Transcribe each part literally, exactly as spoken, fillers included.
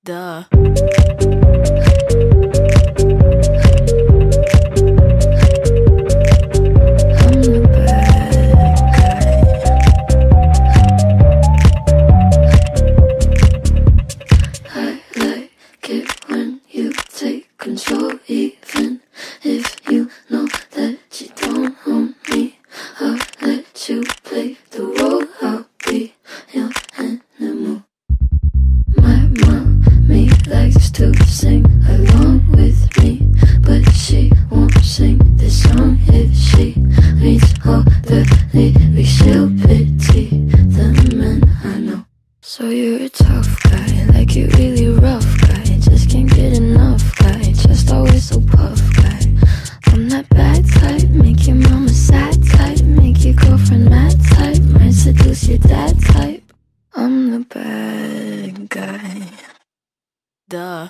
Duh. Control, even if you know that you don't own me. I'll let you play the role. I'll be your animal. My mommy likes to sing along with me, but she won't sing this song if she reads all the lyrics. She'll pity the men I know. So you're a tough guy, like you really rough guy, just can't get enough guy, just always so puff guy. I'm that bad type, make your mama sad type, make your girlfriend mad type, might seduce your dad type. I'm the bad guy. Duh.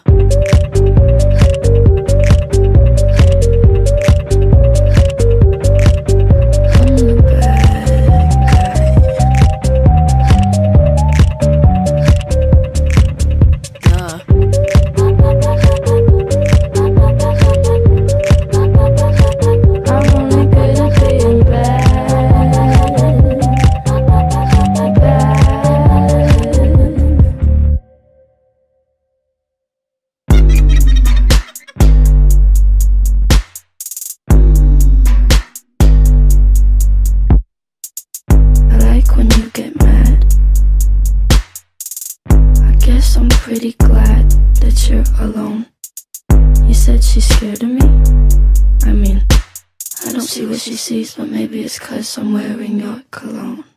When you get mad, I guess I'm pretty glad that you're alone. You said she's scared of me. I mean, I don't see what she sees, but maybe it's 'cause I'm wearing your cologne.